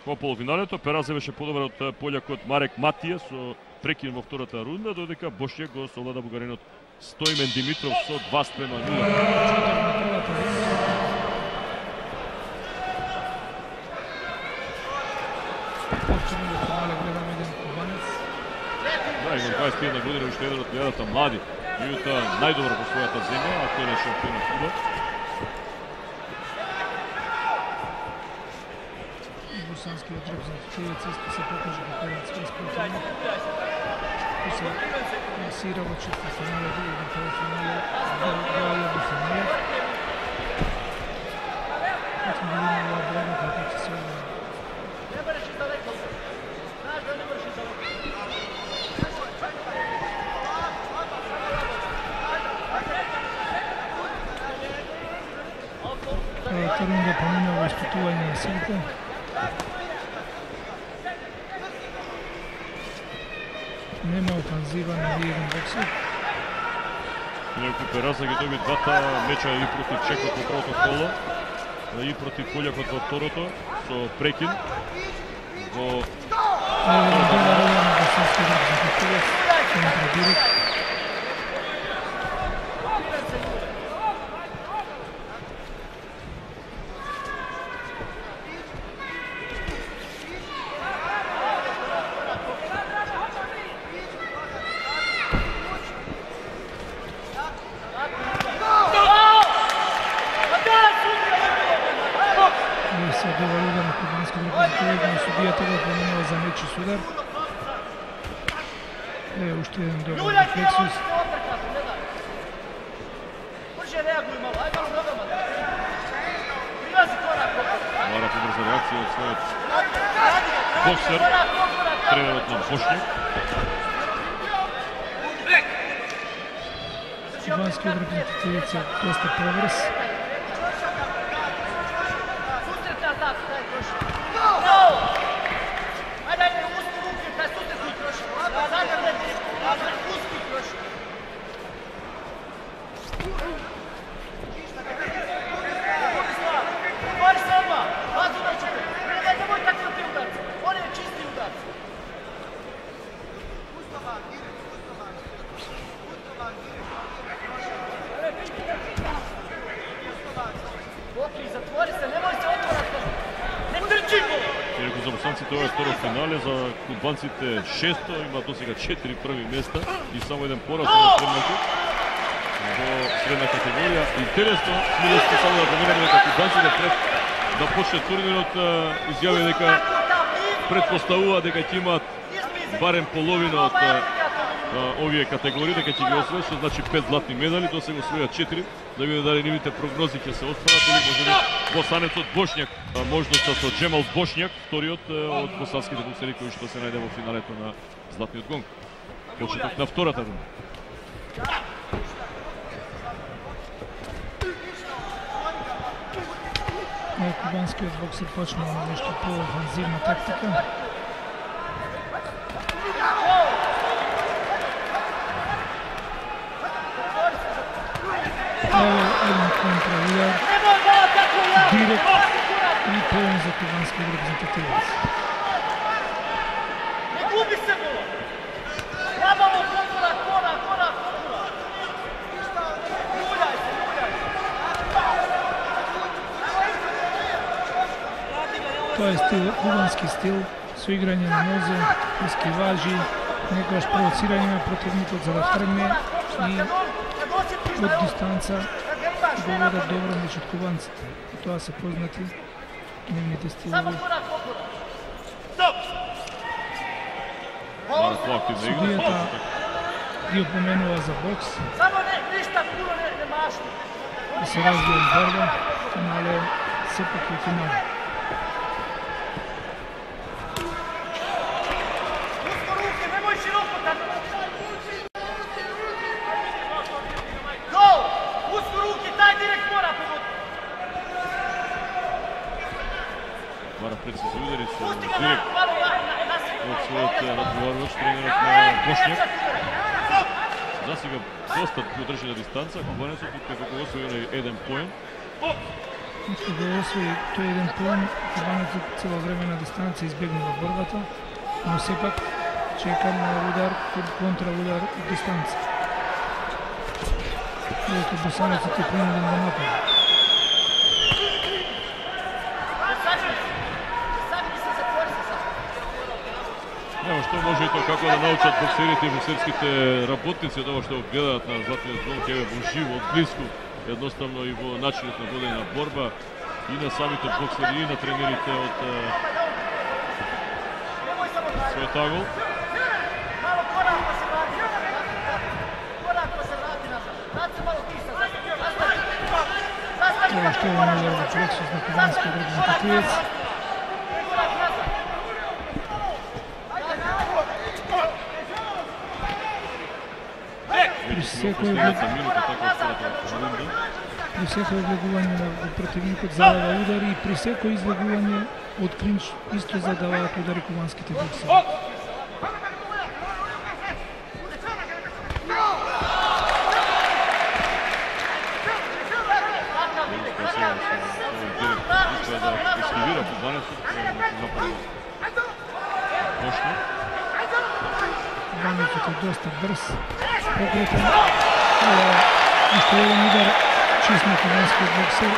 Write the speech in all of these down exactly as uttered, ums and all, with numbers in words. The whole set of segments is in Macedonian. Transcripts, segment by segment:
Во полуфиналето Перазе беше подобар од пољакот Марек Матија со прекин во втората рунда, додека Бошњак го совлада бугаринот Стоимен Димитров со два спрема нула. Да, има дваесет и една година, уште еден од плејадата млади. Јута најдобро во својата земја, а тој е шампион на Куба. Босанскиот репрезентативец исто се покажа како еден спортсмен. Кој се класира во четвртфинале, во полуфинале, доаѓа до финале. Ќе видиме ова борба како ќе се одржи. Тргнем да поминува испитување на силите. Нема офанзива на еден боксер. Инаку Пераза ги доби двата меча и против Чекот во првото коло, и против Полјакот во второто, со прекин. Во... Судијата го поминува за меч и судар. Е, уште еден добар рефлексус. Мора побрза реакција од својот боксер, тренерот на Бошњак. Кубанскиот репрезентативец е доста побрз. За босанците ова е второ финале, за кубанците шесто, има досега четири први места и само еден пораз на средната во средна категорија. Интересно, смилесте само да поминеме дека кубанците пред да почне турнирот изјави дека предпоставува дека ќе имаат барем половина од овие категории, дека ќе ги освојат, што значи пет златни медали, досега освојат четири, да види дали нивните прогнози ќе се остварат или можеби босанецот Бошњак, можноста со Джемал Бошњак, вториот од босанските боксери кои што се најде во финалето на Златниот гонг. Почеток на втората рунда. Кубанскиот боксер почнува нешто по-офанзивна тактика. Evo jedan kontrauдар, direkt i poen za kubanski reprezentativac. Ne gubi se bilo! Labamo korak, korak, korak, korak! Muljaj se, muljaj se! To je stil, kubanski stil, suigranje na noze, iskivaži, nekoš provociranje na protivnikot za da trgne i од дистанца говорат добро меѓу кубанците. И тоа се познати нивните стилови. Судијата ги опоменува за бокс. Да се развијат борба, финале сепак и финале. Прецизни удари со директ од својот надговарувач, тренерот на Бошњак. За сега доста одржана дистанца, кубанецот како го освои еден поен. Ako ga osvoji, to je jedan poen, Kubanac cijelo vreme na distanci izbjegnuo borbata, no sepak čeka na udar, kontra udar od distanci. Iako Bosanac je prinuđen da napada. Evo što može i to kako da naučat boksiriti i boksirskite работници od ovo što gledat na Zlatния zvonke uživo, od blisku, jednostavno i во начинот на водење борба и на самите боксери и на тренерите од Светагол. Evo što je on uvar za pleksus na kubanski reprezentativac. При секој излегување на противникот задава удари и при секој излегување од клинч исто задаваат удари кубанските боксери. Ескивира Кубанец нападува. Точно. Кубанецот е доста брз, покретен. Уште еден удар чист на кубанскиот боксер.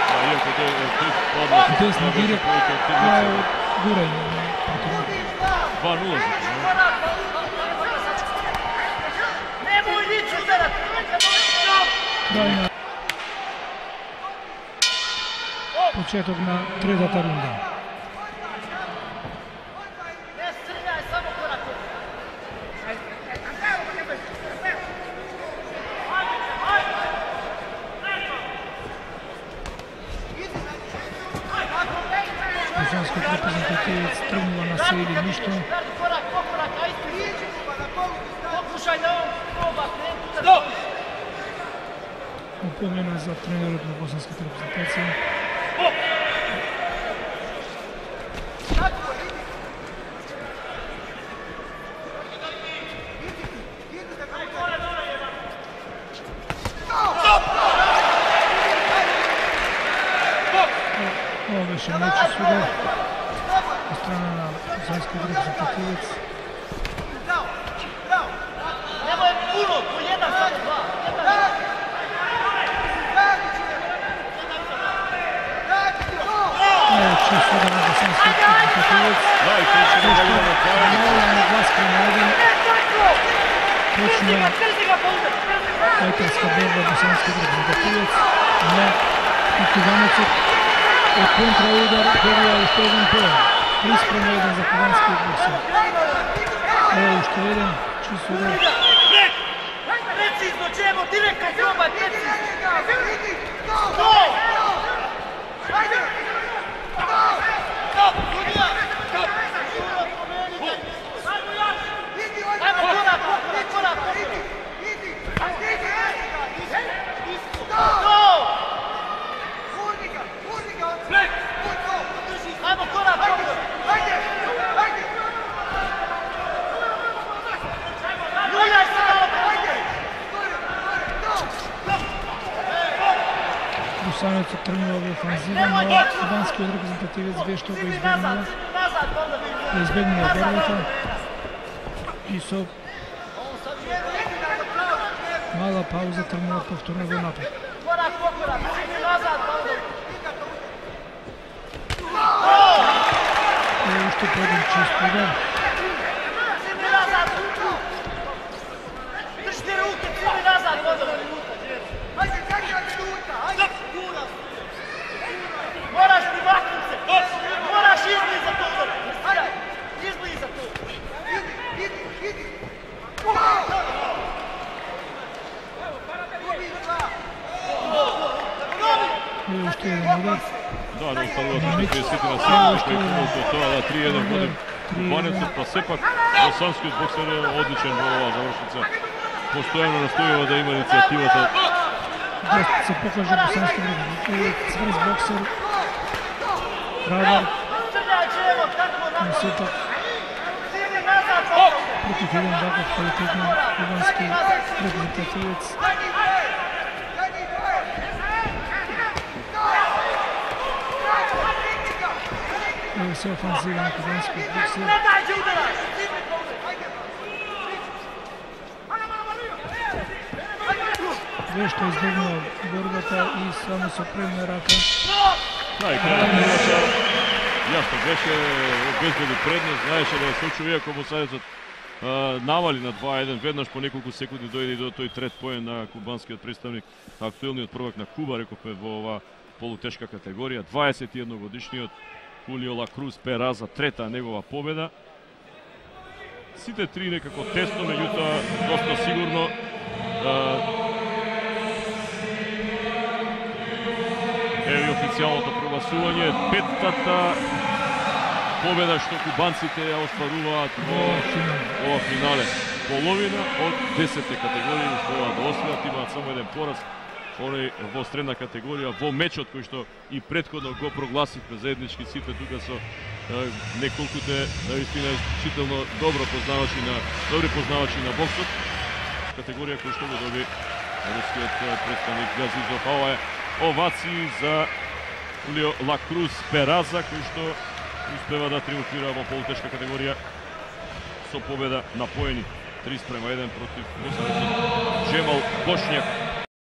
Десна директ, това е гурање на противникот. два нула за Крај на почеток на третата рунда. Босанскиот репрезентативец тргнува на се или ништо. Упомена за тренерот на босанската репрезентација. Ова беше нечист удар од страна на босанскиот репрезентативец. Немој пуно, по еден само два. Чист удар на босанскиот репрезентативец. Мала нагласка на еден. Почнува фајтерска борба босанскиот репрезентативец, но и кубанецот од контраудар добија уште еден поен. три спрема еден за кубанскиот боксер. Ево уште еден чист удар. Прецизно, Джемо, директно пробај, прецизно. Босанецот тргнува во офанзива, но кубанскиот репрезентативец вешто го избегнува. Го избегнува борбата и со мала пауза тргнува повторно во напад. И уште еден чист удар. Држите руки, цели назад, Moraš primaknut se, moraš izbliza to, izbliza to. И уште еден удар. Да, не оставува се што сети на себе, што е колку тоа да три еден води Кубанецот, па сепак босанскиот боксер е одличен во оваа завршница. Постојано настојува да има иницијативата. Да се покаже босанскиот репрезентативец, цврст боксер. Храбар, но сепак против еден ваков квалитетен кубански репрезентативец. Evo se ofanziva na kubanskog boksa. Vešto izbegnuo borbata i samo se opremio raka. Da, i kada Hrvata jasno беше обезбеди предност, знаеше да е случува, иако му Сојузот навали на два еден, веднаш по неколку секунди дојде и до тој трет поен на кубанскиот представник, актуелниот prvак на Куба, рековме во ова полутешка категорија, дваесет и едно годишниот Хулио Ла Круз Пераза, трета негова победа. Сите три некако тесно, меѓутоа доста сигурно. Ево официјалното прогласување, петтата победа што кубанците ја остваруваат во ова финале. Половина од десет категории успеваат да освојат, имаат само еден пораз, оној во средна категорија, во мечот кој што и претходно го прогласивме заеднички сите тука со неколкуте наистина исклучително добро познавачи на добри познавачи на боксот. Категорија кој што го доби рускиот представник Газизов. Ова е овации за Хулио Ла Круз Пераза, кој што успева да триумфира во полутешка категорија со победа на поени три спрема еден против Джемал Бошњак.